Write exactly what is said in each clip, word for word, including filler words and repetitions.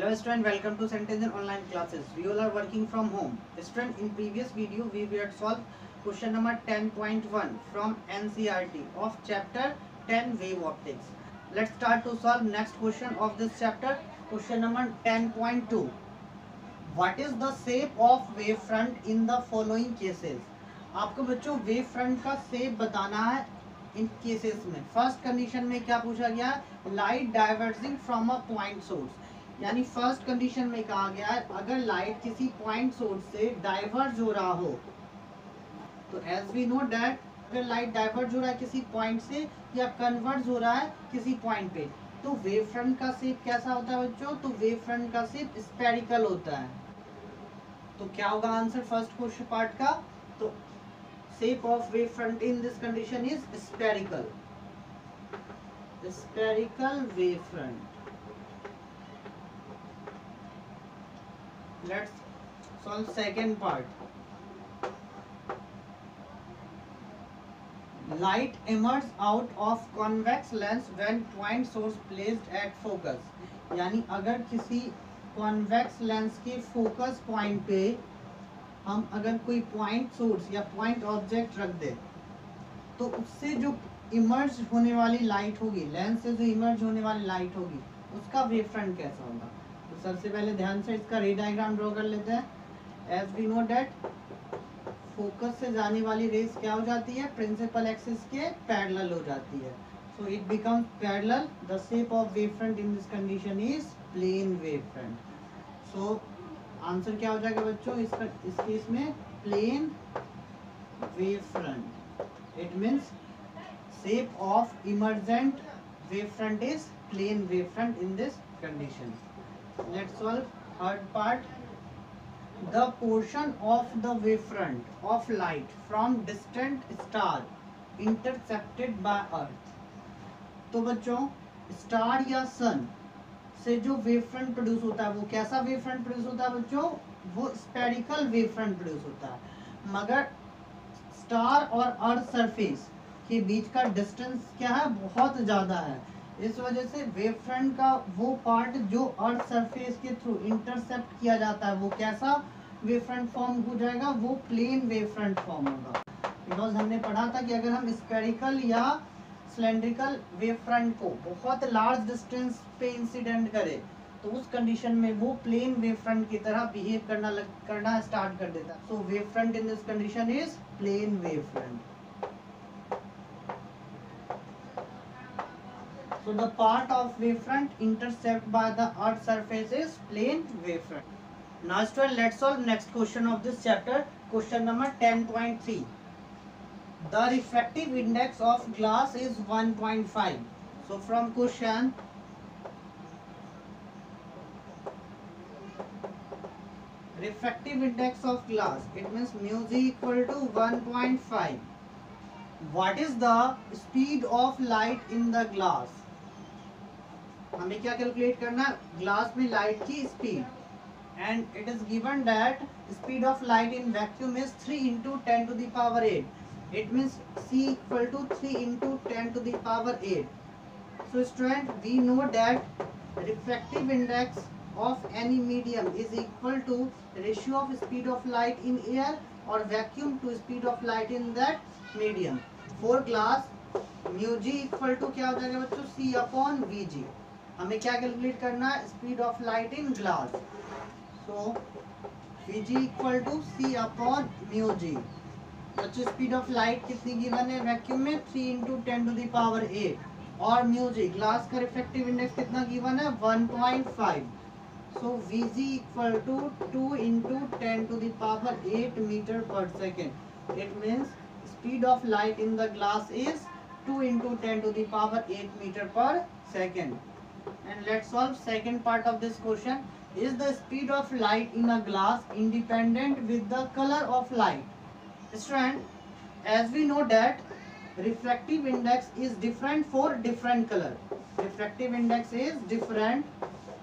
Hello student, welcome to Sentences online classes. We all are working from home. Student, in previous video we will solve question number ten point one from N C E R T of chapter ten wave optics. Let's start to solve next question of this chapter. Question number ten point two. What is the shape of wavefront in the following cases? आपको बच्चों wave front का shape बताना है इन cases में. First condition में क्या पूछा गया है? Light diverging from a point source. यानी फर्स्ट कंडीशन में कहा गया है अगर लाइट किसी पॉइंट सोर्स से डाइवर्ज हो रहा हो, तो एज वी नो दैट अगर लाइट डाइवर्ज हो रहा है किसी पॉइंट से या कन्वर्ज हो रहा है किसी पॉइंट पे, तो वेव फ्रंट का शेप कैसा होता है बच्चों? तो वेव फ्रंट का शेप स्फेरिकल होता है. तो क्या होगा आंसर फर्स्ट क्वेश्चन पार्ट का? तो shape of wavefront in this condition is spherical. Spherical wavefront. Let's solve second part. Light emerges out of convex lens when point source placed at focus. यानी अगर किसी convex lens के focus point पे हम अगर कोई पॉइंट सोर्स या point object रख दे, तो उससे जो इमर्ज होने वाली लाइट होगी, लेंस से जो इमर्ज होने वाली लाइट होगी, उसका वेव फ्रंट कैसा होगा? तो सबसे पहले ध्यान से इसका रे डायग्राम ड्रॉ कर लेते हैं. As we know that focus से जाने वाली रेस क्या हो जाती है? प्रिंसिपल एक्सिस के पैरेलल हो जाती है. So it becomes parallel. The shape of wave front in this condition is plane wave front. So answer क्या हो जाएगा बच्चों इसका? इस केस में plane wave front. It means shape of emergent wave front is plane wave front in this condition. Let's solve third part. The portion of the wave front of light from distant star intercepted by earth. तो बच्चों star या सन से जो wave front produce होता है वो कैसा wave front produce होता है बच्चों? वो स्फेरिकल वेव फ्रंट प्रोड्यूस होता है. मगर स्टार और अर्थ सरफेस के बीच का डिस्टेंस क्या है? बहुत ज़्यादा है. इस वजह से वेव फ्रंट का वो पार्ट जो अर्थ सरफेस के थ्रू इंटरसेप्ट किया जाता है वो कैसा वेव फ्रंट फॉर्म हो जाएगा? वो प्लेन वेव फ्रंट फॉर्म होगा. बिकॉज हमने पढ़ा था कि अगर हम स्फेरिकल या सिलेंड्रिकल वेव फ्रंट को बहुत लार्ज डिस्टेंस पे इंसिडेंट करे, तो उस कंडीशन में वो प्लेन वेव फ्रंट की तरह बिहेव करना लग, करना स्टार्ट कर देता. So wave front in this condition is plane wave front. So the part of wave front intercept by the earth surface is plane wave front. Now student let's solve next question of this chapter. Question number ten point three. The refractive index of glass is one point five. So from question, refractive index of glass, it means mu g equal to one point five. What is the speed of light in the glass? हमें क्या calculate करना है? Glass में light की speed. And it is given that speed of light in vacuum is three into ten to the power eight. It means C equal to three into ten to the power eight. So student, we know that refractive index of any medium is equal to ratio of speed of light in air or vacuum to speed of light in that medium. For glass, mu g equal to क्या हो जाएगा बच्चों? C upon Vg. हमें क्या calculate करना है? Speed of light in glass. So Vg equal to C upon mu g. बच्चों speed of light कितनी गिवन है वैक्यूम में? Three into ten to the power eight. और म्यू जी ग्लास का रिफ्लेक्टिव इंडेक्स कितना given है? One point five. So V G equal to two into ten to the power eight metre per second. It means speed of light in the glass is to into ten to the power eight metre per second. And let's solve second part of this question. Is the speed of light in a glass independent with the colour of light? Student, as we know that refractive index is different for different color. Refractive index is different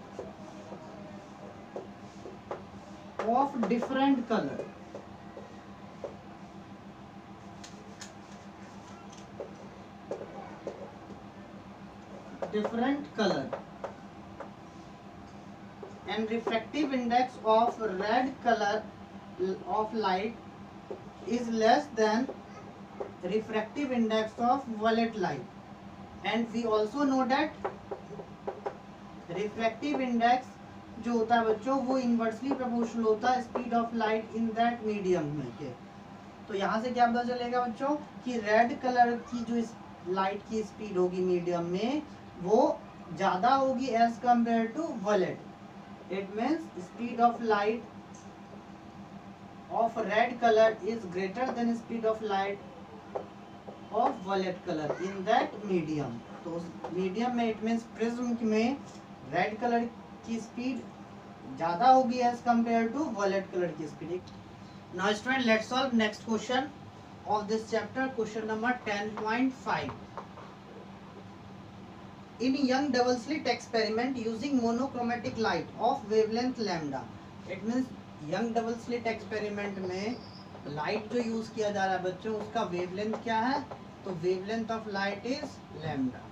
of different color. Different color. and refractive index of red color of light is less than refractive index of violet light. And we also know that refractive index जो होता है बच्चों वो inversely proportional होता है speed of light in that medium में के। तो यहाँ से क्या पता चलेगा बच्चों कि रेड कलर की जो लाइट की स्पीड होगी मीडियम में वो ज्यादा होगी as compare to violet. It means speed of light of red colour is greater than speed of light of violet colour in that medium. तो मीडियम में इट मीन्स प्रिज्म में red colour की speed ज्यादा होगी as compare to violet colour की speed. Now student, let's solve next question of this chapter, question number ten point five. In young double slit experiment using monochromatic light of wavelength lambda, it means young double slit experiment में light जो use किया जा रहा है बच्चों उसका wavelength क्या है? तो wavelength of light is lambda,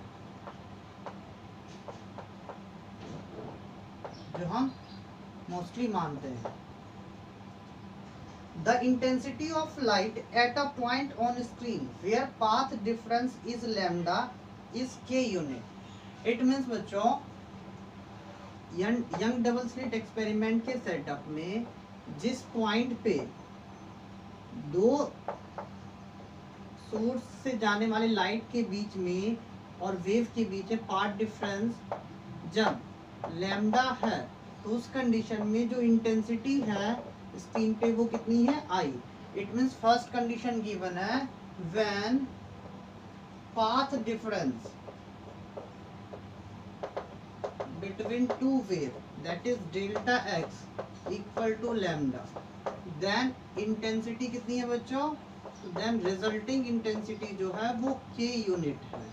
जो हम mostly मानते हैं। The intensity of light at a point on screen where path difference is lambda is k unit. It means बच्चों यंग डबल स्लिट एक्सपेरिमेंट के सेटअप में जिस पॉइंट पे दो सोर्स से जाने वाले लाइट के बीच में और वेव के बीच में पाथ डिफरेंस जब लैम्डा है तो उस कंडीशन में जो इंटेंसिटी है स्क्रीन पे वो कितनी है I. It means first condition given है when path difference between two wave that is delta X equal to lambda, then intensity कितनी है बच्चों? देन रिजल्टिंग इंटेंसिटी जो है वो के यूनिट है।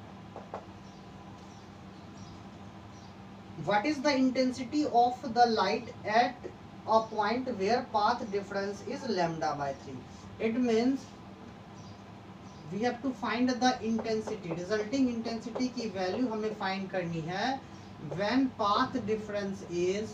What is the intensity of the light at a point where path difference is lambda by three? It means we have to find the intensity, resulting intensity की value हमें find करनी है when path difference is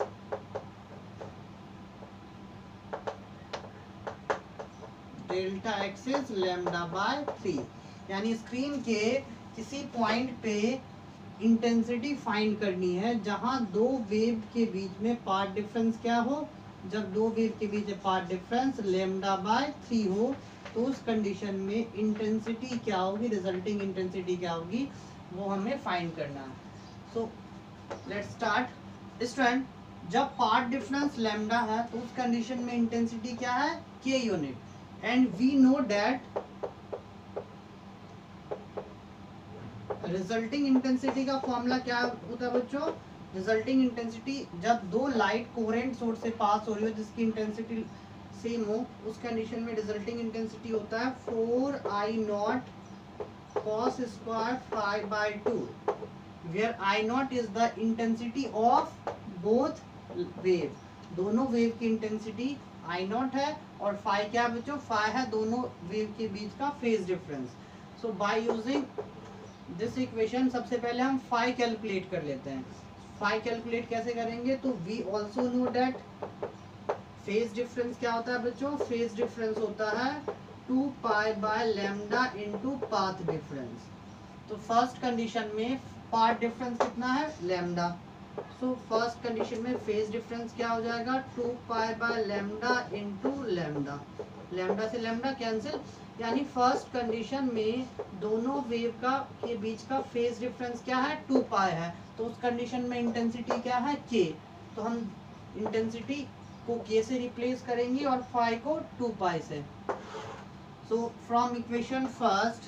delta x is lambda by three। यानी screen के किसी point पे intensity find करनी है जहां दो वेव के बीच में पाथ डिफरेंस क्या हो, जब दो वेव के बीच path difference lambda by three हो तो उस कंडीशन में इंटेंसिटी क्या होगी, रिजल्टिंग इंटेंसिटी क्या होगी वो हमें फाइंड करना है। So let's start. स्टूडेंट, जब पाथ डिफरेंस लैम्डा है तो उस कंडीशन में इंटेंसिटी क्या है? K unit. And we know that resulting intensity का फॉर्मूला क्या होता है बच्चों? रिजल्टिंग इंटेंसिटी जब दो लाइट कोहेरेंट सोर्स से पास हो रही हो जिसकी इंटेंसिटी सेम हो उस कंडीशन में रिजल्टिंग इंटेंसिटी होता है four I naught cos square phi by two, where I naught is the intensity of both wave. दोनों वेव की इंटेंसिटी आई नॉट है और फाइव क्या है बच्चों? फाइव है दोनों वेव के बीच का phase difference. So by using this equation सबसे पहले हम फाइव कैलकुलेट कर लेते हैं। फाइव कैलकुलेट कैसे करेंगे? तो we also know that phase difference क्या होता है बच्चों? फेज डिफरेंस होता है two pi by lambda into path difference. तो फर्स्ट कंडीशन में पाथ डिफरेंस कितना है? लैम्डा। सो फर्स्ट कंडीशन में फेज डिफरेंस क्या हो जाएगा? Two pi by lambda into lambda. Lambda से लैम्डा कैंसिल, यानी फर्स्ट कंडीशन में दोनों वेव का के बीच का फेज डिफरेंस क्या है? टू पाई है। तो उस कंडीशन में इंटेंसिटी क्या है? के। तो हम इंटेंसिटी को के से रिप्लेस करेंगे और फाइव को टू पाई से। So from equation first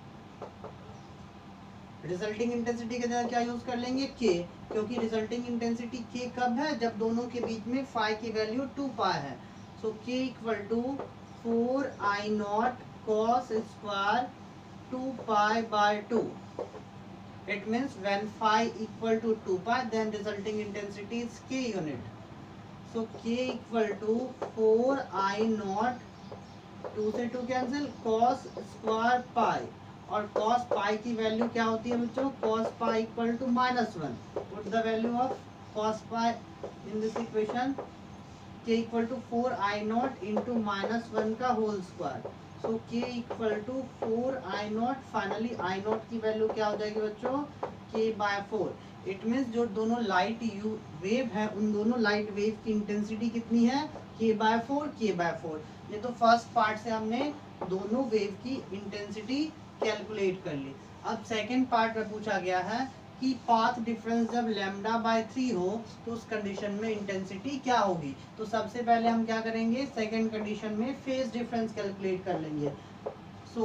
resulting intensity के जगह क्या यूज कर लेंगे? के, क्योंकि रिजल्टिंग इंटेंसिटी के कब है? जब दोनों के बीच में फाइव की वैल्यू टू पाई है। So K equal to four I naught cos square two pi by two. It means when phi equal to two pi, then resulting intensity is k unit. So k equal to four I naught, two से two cancel, cos square pi, और cos pi की value क्या होती है बच्चों? cos pi equal to minus one. Put the value of cos pi in this equation, k equal to four I naught into minus one का whole square. So k equal to four I naught. Finally I naught की value क्या हो जाएगी बच्चों, k by four. It means जो दोनों light you wave है उन दोनों लाइट वेव की इंटेंसिटी कितनी है, k by four k by four. ये तो फर्स्ट पार्ट से हमने दोनों वेव की इंटेंसिटी कैलकुलेट कर ली. अब सेकेंड पार्ट में पूछा गया है कि पाथ डिफरेंस जब लैम्डा बाय थ्री हो तो उस कंडीशन में इंटेंसिटी क्या होगी. तो सबसे पहले हम क्या करेंगे, सेकेंड कंडीशन में फेज डिफरेंस कैलकुलेट कर लेंगे. So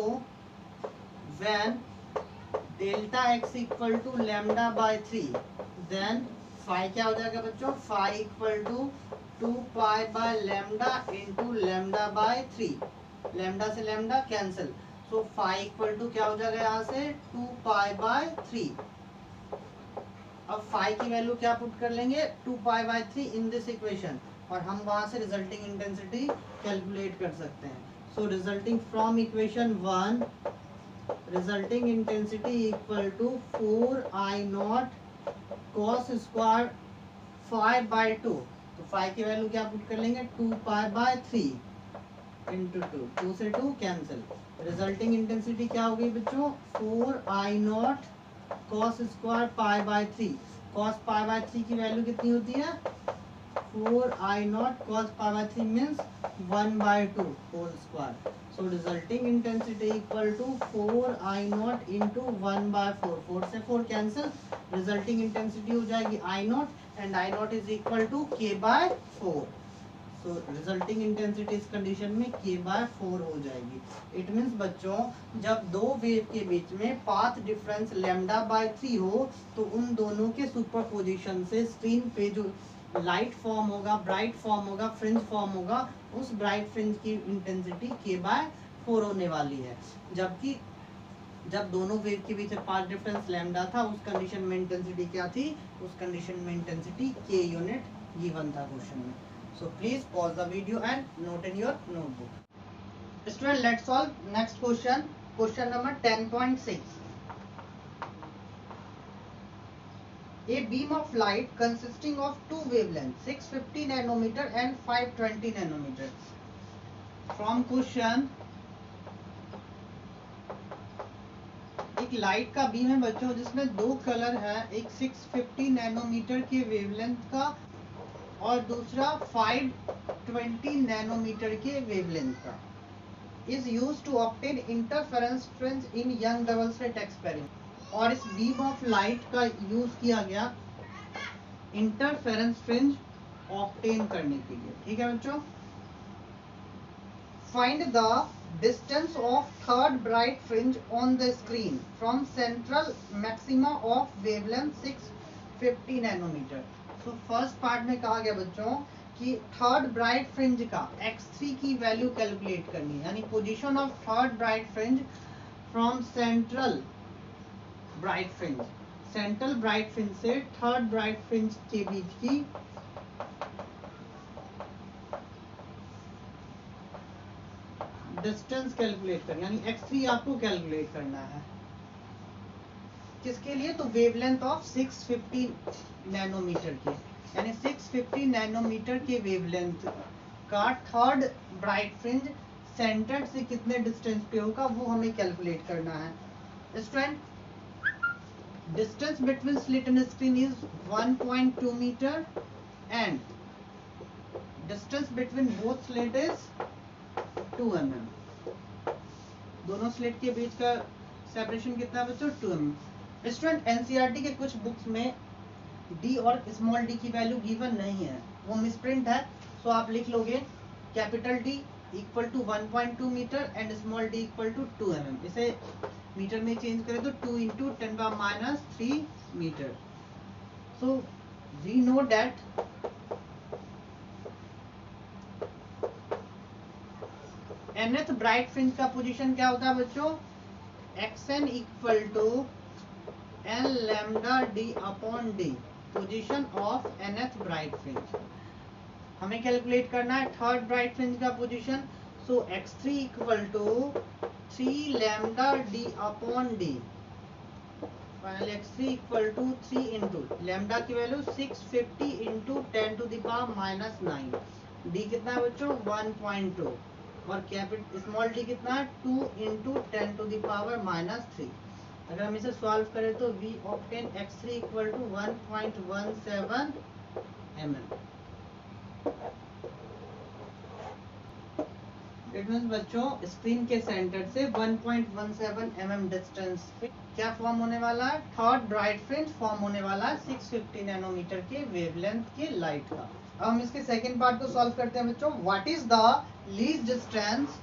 when delta X equal to lambda by three then phi क्या हो जाएगा बच्चों, phi equal to two pi by lambda into lambda by three. Lambda से lambda cancel. So phi equal to क्या हो जाएगा यहाँ से, टू पाई बाय थ्री. अब फाई की वैल्यू क्या पुट कर लेंगे, two pi by three in this equation, और हम वहां से रिजल्टिंग इंटेंसिटी कैलकुलेट कर सकते हैं. So resulting from equation one, resulting intensity equal to four I naught cos square phi by two. तो फाइव की वैल्यू क्या पुट कर लेंगे, two pi by three into two. Two से टू कैंसिल. रिजल्टिंग इंटेंसिटी क्या हो गई बच्चों, four I naught cos square pi by three. cos pi by three की वैल्यू कितनी होती है, four I naught cos pi by three means one by two whole square. So resulting intensity equal to four I naught into one by four. Four से four cancel. Resulting intensity हो जाएगी I naught and I naught is equal to K by four. तो resulting intensity इस condition में k by four हो जाएगी. It means बच्चों जब दो वेव के बीच में path difference lambda by three हो तो उन दोनों के सुपरपोजिशन से स्क्रीन पे जो लाइट फॉर्म होगा, ब्राइट फॉर्म होगा, फ्रिंज फॉर्म होगा, उस ब्राइट फ्रिंज की इंटेंसिटी k बाय फोर होने वाली है. जबकि जब दोनों वेव के बीच पाथ डिफरेंस लैम्डा था उस कंडीशन में इंटेंसिटी क्या थी, उस कंडीशन में इंटेंसिटी k यूनिट गिवन था क्वेश्चन में. So please pause the video and note in your notebook. Student, let's solve next question. Question number ten point six. A beam of light consisting of two wavelengths, six hundred fifty nanometer and five hundred twenty nanometer. From question, एक light का beam है बच्चों जिसमें दो colour है, एक six fifty nanometre के wavelength का और दूसरा फाइव ट्वेंटी नैनोमीटर के वेवलेंथ का. Is use to obtain interference fringe in Young double slit experiment. और इस बीम ऑफ लाइट का यूज किया गया इंटरफेरेंस फ्रिंज ऑब्टेन करने के लिए. ठीक है बच्चों. Find the distance of third bright fringe on the screen from central maxima of wavelength six fifty nanometre. तो फर्स्ट पार्ट में कहा गया बच्चों कि थर्ड ब्राइट फ्रिंज का एक्स थ्री की वैल्यू कैलकुलेट करनी है, यानी position of third bright fringe from central bright fringe. Central bright fringe से थर्ड ब्राइट फ्रिंज के बीच की डिस्टेंस कैलकुलेट करनी, यानी एक्स थ्री आपको कैलकुलेट करना है. किसके लिए, तो wavelength of six fifty nanometre के, यानी सिक्स फिफ्टी नैनोमीटर के वेवलेंथ का थर्ड ब्राइट फ्रिंज सेंटर से कितने डिस्टेंस पे होगा वो हमें कैलकुलेट करना है. Student, distance between slit and screen is one point two metre and distance between both slit is two M M. दोनों स्लिट के बीच का सेपरेशन कितना है बच्चों, two M M. Student, NCERT के कुछ बुक्स में डी और स्मॉल डी की वैल्यू गिवन नहीं है, वो मिसप्रिंट है. सो आप लिख लोगे capital D equal to one point two metre and small D equal to two M M. इसे मीटर में चेंज करें तो two into ten power minus three metre. So we know that nth bright fringe का position क्या होता है बच्चों, xn equal to N lambda D upon D, position of nth bright fringe. हमें कैलकुलेट करना है थर्ड ब्राइट फ्रिंज का position. So X three equal to three lambda D upon D. Finally X three equal to three into lambda की value six fifty into ten to the power minus nine. D कितना है बच्चों one point two और capital small D कितना है two into ten to the power minus three. अगर हम इसे सॉल्व करें तो we obtain X three equal to one point one seven M M. It means बच्चों स्क्रीन के सेंटर से one point one seven M M distance पे क्या फॉर्म होने वाला है, थर्ड ब्राइट फ्रिंज फॉर्म होने वाला है सिक्स फिफ्टी नैनोमीटर के वेवलेंथ के लाइट का। अब हम इसके सेकंड पार्ट को सॉल्व करते हैं बच्चों। What is the least distance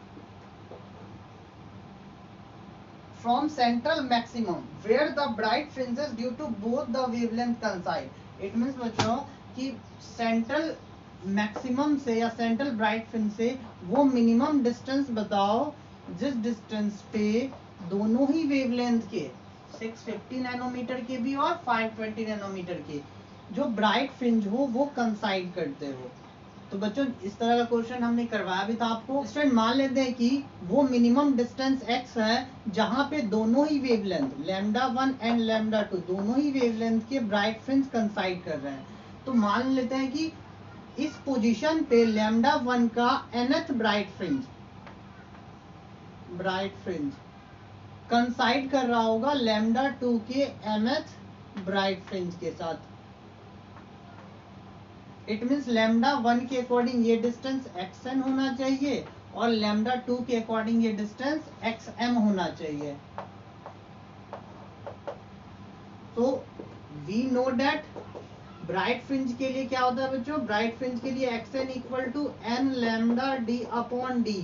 from central maximum where the bright fringes due to both the wavelength coincide। it means बच्चों कि सेंट्रल मैक्सिमम से या सेंट्रल ब्राइट फ्रिंज से वो मिनिमम डिस्टेंस बताओ जिस डिस्टेंस पे दोनों ही वेवलेंथ के सिक्स फिफ्टी नैनोमीटर के भी और फाइव ट्वेंटी नैनोमीटर के जो ब्राइट फ्रिंज हो वो कंसाइड करते हो। तो बच्चों इस तरह का क्वेश्चन हमने करवाया भी था आपको। स्टूडेंट मान लेते हैं कि वो मिनिमम डिस्टेंस x है जहां पे दोनों ही wavelength lambda one and lambda two दोनों ही वेवलेंथ के ब्राइट फ्रिंज कंसाइड कर रहे हैं। तो मान लेते हैं कि इस पोजीशन पे लैम्डा वन का nth bright fringe bright fringe coincide कर रहा होगा लैम्डा टू के mth ब्राइट फ्रिंज के साथ। इट मीन्स लैम्डा वन के अकॉर्डिंग ये डिस्टेंस xn होना चाहिए और लैम्डा टू के अकॉर्डिंग ये डिस्टेंस xm होना चाहिए। तो we know that bright fringe के लिए क्या होता है बच्चों, ब्राइट फ्रिंज के लिए xn equal to n lambda d upon d।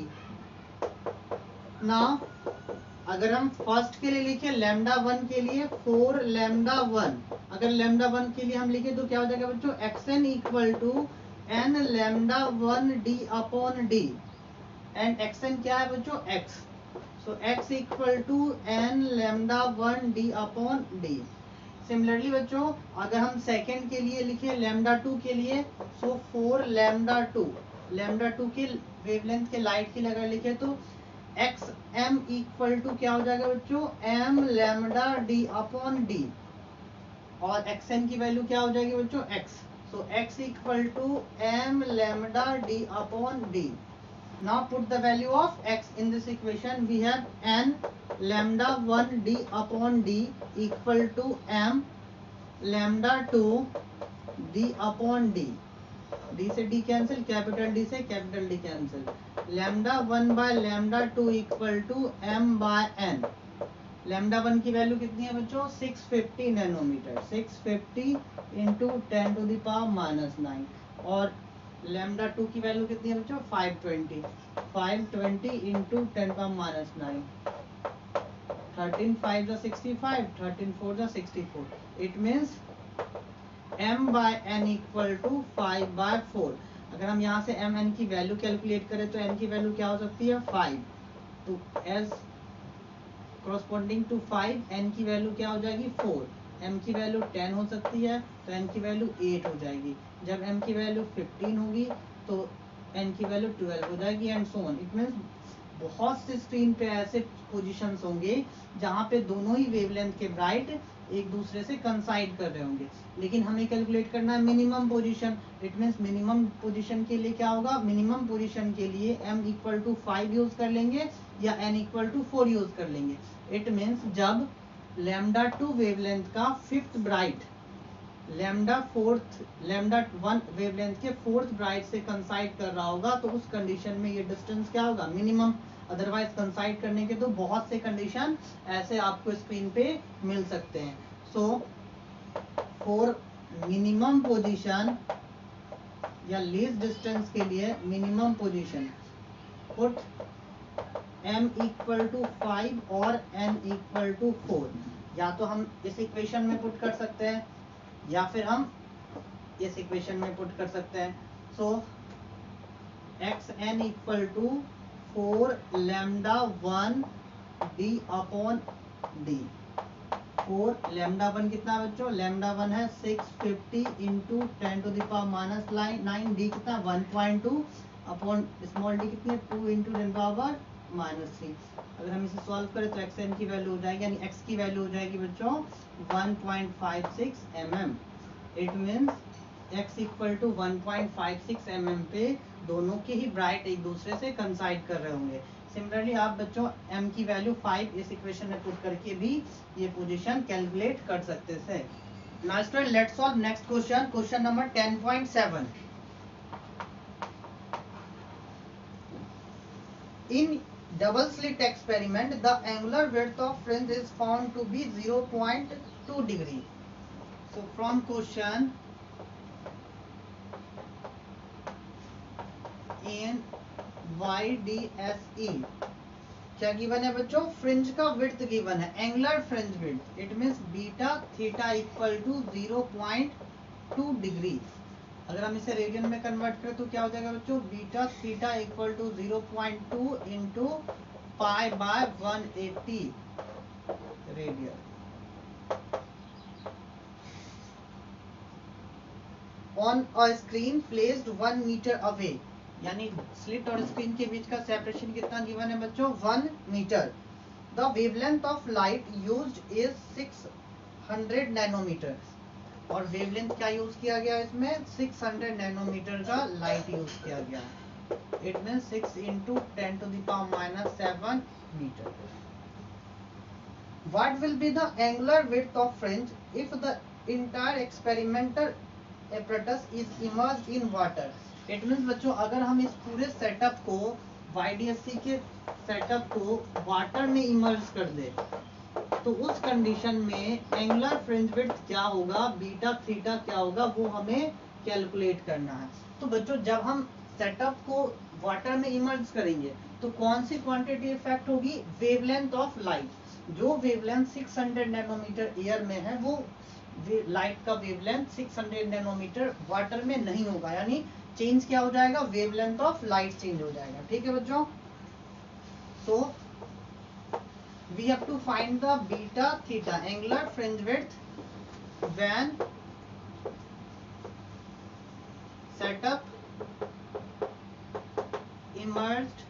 Now अगर हम फर्स्ट के लिए लिखे लैम्डा वन के लिए फोर लैम्डा वन, अगर लैम्डा वन के लिए हम लिखे तो क्या हो जाएगा बच्चों xn equal to n lambda one d upon d and xn क्या है बच्चों x। So x equal to n lambda one d upon d। Similarly बच्चों अगर हम सेकेंड के लिए लिखे लैम्डा टू के लिए so four lambda two lambda two के वेवलेंथ के लाइट के लिए अगर लिखे तो एक्स एम इक्वल टू क्या हो जाएगा बच्चों M lambda D upon D और एक्स एन की वैल्यू क्या हो जाएगी बच्चों X. So X equal to M lambda D upon D. Now put the value of X in this equation. We have N lambda one D upon D equal to M lambda two D upon D. D से D cancel, capital D से capital D cancel. Lambda one by lambda two equal to M by N. Lambda one की value कितनी है बच्चों six fifty nanometre, six fifty into ten to the power minus nine और lambda two की value कितनी है बच्चों five twenty, five twenty into ten power minus nine. Thirteen five जा सिक्सटी फाइव, थर्टीन फोर जा sixty four. It means m by n equal to five by four. अगर हम यहाँ से m n की वैल्यू कैलकुलेट करें तो n की वैल्यू क्या हो सकती है फाइव। तो as corresponding to five n की वैल्यू क्या हो जाएगी फोर। m की वैल्यू टेन हो सकती है तो n की वैल्यू एट हो जाएगी। जब m की वैल्यू फिफ्टीन होगी तो n की वैल्यू ट्वेल्व हो जाएगी and so on. It means बहुत से स्क्रीन पे ऐसे पोजीशंस होंगे जहाँ पे दोनों ही वेवलेंथ के ब्राइट एक दूसरे से कंसाइड कर रहे होंगे, लेकिन हमें कैलकुलेट करना है minimum position. It means minimum position के लिए क्या होगा, मिनिमम पोजीशन के लिए m equal to five use कर लेंगे या n equal to four use कर लेंगे। इट मीन्स जब लैम्डा टू वेवलेंथ का fifth bright lambda fourth lambda one wavelength के फोर्थ ब्राइट से कंसाइड कर रहा होगा तो उस कंडीशन में ये डिस्टेंस क्या होगा मिनिमम। अदरवाइज कंसाइड करने के तो बहुत से कंडीशन ऐसे आपको स्क्रीन पे मिल सकते हैं। सो फॉर मिनिमम पोजीशन या लीस्ट डिस्टेंस के लिए minimum position put m equal to five और n इक्वल टू फोर। या तो हम इस इक्वेशन में पुट कर सकते हैं या फिर हम इस इक्वेशन में पुट कर सकते हैं। So X N equal to four lambda one D upon D. Four lambda one कितना बच्चों लैम्डा वन है six fifty into ten to the power minus nine. D कितना one point two upon small D कितनी है two into ten power minus three. अगर हम इसे solve करें तो एक्स एन की वैल्यू हो जाएगी, यानी एक्स की वैल्यू हो जाएगी बच्चों one point five six M M. It means X equal to one point five six M M पे दोनों के ही ब्राइट एक दूसरे से कंसाइड कर रहे होंगे। सिमिलरली आप बच्चों m की वैल्यू फाइव इस इक्वेशन में पुट करके भी ये पोजीशन कैलकुलेट कर सकते थे। Now student let's solve next question, question number ten point seven. In double slit experiment, the angular width of fringe is found to be zero point two degree. So from question, in Y D S E क्या given है बच्चों? Fringe का width given है, angular fringe width. It means beta theta equal to zero point two degree. अगर हम इसे radian में convert करें तो क्या हो जाएगा बच्चों? Beta theta equal to zero point two into pi by one eighty radian. On a screen placed one metre away, यानी स्लिट और स्क्रीन के बीच का सेपरेशन कितना गिवन है बच्चों? One metre. The wavelength of light used is six hundred nanometre. और wavelength क्या यूज किया गया इसमें? सिक्स हंड्रेड नैनोमीटर का लाइट यूज किया गया। It mean six into ten to the power minus seven metre. What will be the angular width of fringe if the entire experimental apparatus is immersed in water? It means बच्चों अगर हम इस पूरे setup को Y D S C के setup को water में immerse कर दे तो उस कंडीशन में एंगुलर फ्रिंज विड्थ क्या होगा, बीटा थीटा क्या होगा, वो हमें कैलकुलेट करना है। तो बच्चों जब हम सेटअप को वाटर में इमर्ज करेंगे तो कौन सी क्वांटिटी इफेक्ट होगी? Wavelength of light. जो wavelength six hundred nanometre air में है वो लाइट का wavelength six hundred nanometre water में नहीं होगा, यानी चेंज क्या हो जाएगा? वेवलेंथ ऑफ लाइट चेंज हो जाएगा। ठीक है बच्चों, so we have to find the beta theta angular fringe width when setup immersed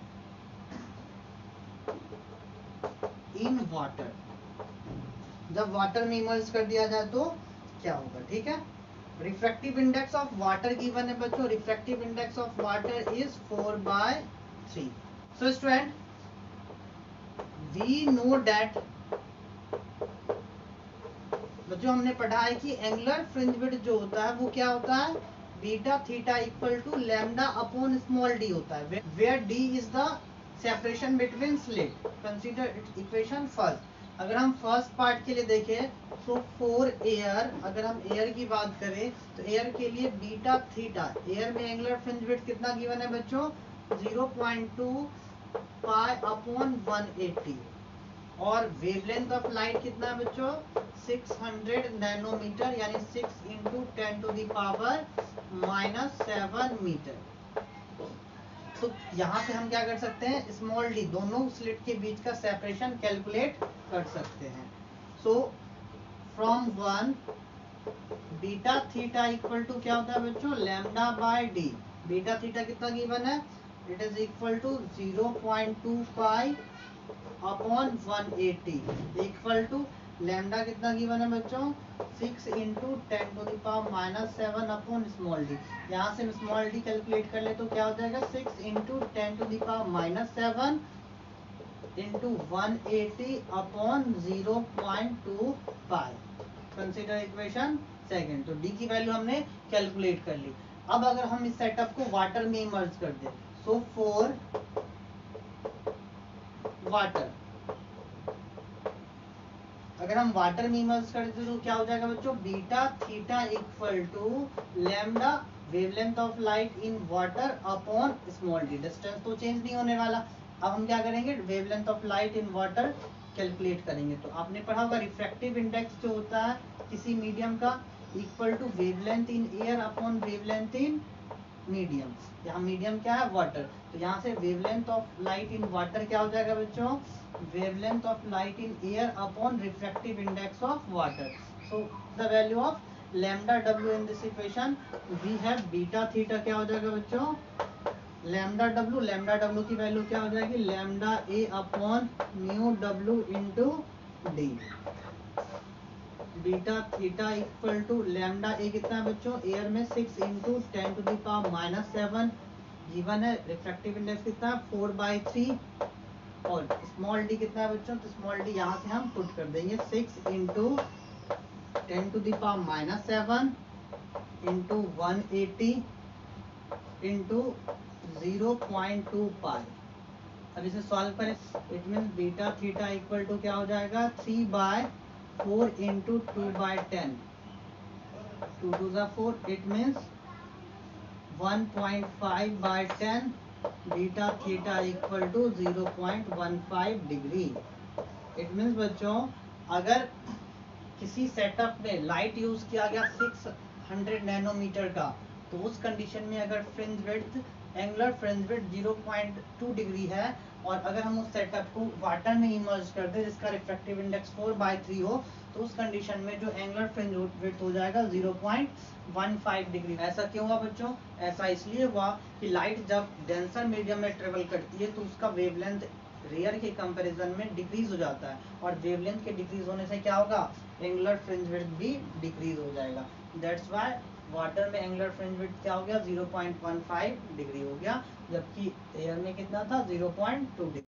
in water। जब वाटर में इमर्ज कर दिया जाए तो क्या होगा? ठीक है, refractive index of water given है बच्चों। Refractive index of water is four by three. So student we know that, बच्चों हमने पढ़ा है कि एंगुलर फ्रिंज विड्थ जो होता है वो क्या होता है? Beta theta equal to lambda upon small D होता है, where D is the separation between slit. Consider its equation first. अगर हम फर्स्ट पार्ट के लिए देखें तो फॉर एयर, अगर हम एयर की बात करें तो एयर के लिए बीटा थीटा, एयर में एंगुलर फ्रिंज विड्थ कितना गिवन है बच्चों? Zero point two pi upon one eighty. और वेवलेंथ ऑफ लाइट कितना है बच्चों? सिक्स हंड्रेड नैनोमीटर, यानी six into ten to the power minus seven metre. तो यहाँ से हम क्या कर सकते हैं? स्मॉल डी, दोनों स्लिट के बीच का सेपरेशन कैलकुलेट कर सकते हैं। So from one beta theta equal to क्या होता है बच्चों? Lambda by D. Beta theta कितना गिवन है? It is equal to zero point two pi upon one eighty equal to lambda कितना गिवन है बच्चों? Six into ten to the power minus seven upon small D. यहाँ से small D calculate कर ले तो क्या हो जाएगा? Six into ten to the power minus seven into one eighty upon zero point two pi. Consider equation second. तो D की वैल्यू हमने कैलकुलेट कर ली। अब अगर हम इस सेटअप को वाटर में इमर्ज कर दे, सो फॉर वाटर, अगर हम वाटर में इमर्ज करते तो क्या हो जाएगा बच्चों? Beta theta equal to lambda wavelength of light in water upon small D. Distance तो चेंज नहीं होने वाला। अब हम क्या करेंगे? Wavelength of light in water calculate करेंगे। तो आपने पढ़ा होगा रिफ्रैक्टिव इंडेक्स जो होता है किसी मीडियम का equal to wavelength in air upon wavelength in medium. यहाँ मीडियम क्या है? वाटर। तो यहाँ से wavelength of light in water क्या हो जाएगा बच्चों? Wavelength of light in air upon refractive index of water. So the value of lambda W in this equation we have beta theta क्या हो जाएगा बच्चों? लैम्डा डब्लू, लैम्डा डब्लू की value क्या हो जाएगी, lambda A upon mu W into D. Beta theta equal to lambda A कितना है बच्चों, एयर में six into ten to the power minus seven given है। रिफ्रैक्टिव इंडेक्स कितना है, फोर बाई थ्री। और स्मॉल डी कितना है बच्चों, तो स्मॉल डी यहाँ से हम पुट कर देंगे six into ten to the power minus seven into one eighty into zero point two pi. अब इसे सॉल्व करें, it mean beta theta equal to क्या हो जाएगा, three by four into two by ten, two two ज़ा four, it means one point five by ten, beta theta equal to zero point one five degree. It means बच्चों अगर किसी setup में light use किया गया six hundred nanometre का, तो उस कंडीशन में अगर fringe width, angular fringe width zero point two degree है, और अगर हम उस सेटअप को वाटर में इमर्ज कर दे जिसका refractive index four by three हो, तो उस कंडीशन में जो एंगुलर फ्रिंज विड्थ हो जाएगा zero point one five degree. ऐसा क्यों हुआ बच्चों, ऐसा इसलिए हुआ कि लाइट जब डेंसर मीडियम में ट्रेवल करती है तो उसका वेवलेंथ रेयर के कंपैरिजन में डिक्रीज हो जाता है, और वेवलेंथ के डिक्रीज होने से क्या होगा, एंगुलर फ्रिंज विड्थ भी डिक्रीज हो जाएगा। दैट्स व्हाई वाटर में एंगुलर फ्रिंज विड्थ क्या हो गया, zero point one five degree हो गया, जबकि एयर में कितना था, जीरो पॉइंट टू डिग्री।